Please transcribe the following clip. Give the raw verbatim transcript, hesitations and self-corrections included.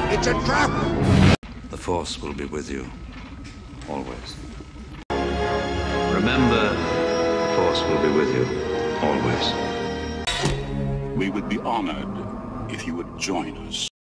It's a trap! The Force will be with you, always. Remember, the Force will be with you, always. We would be honored if you would join us.